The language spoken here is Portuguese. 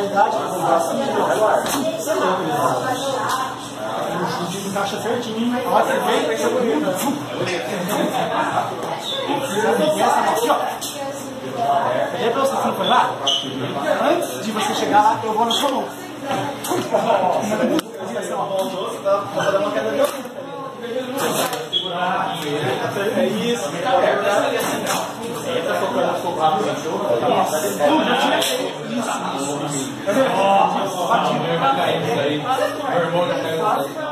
verdade, o chute encaixa certinho. A hora que você vem, você muda. Aqui, ó. Pede pra você que foi lá. Antes de você chegar lá, eu vou na sua mão. É isso. Entra focando focado no show. Já tinha feito isso. Meu irmão já caiu.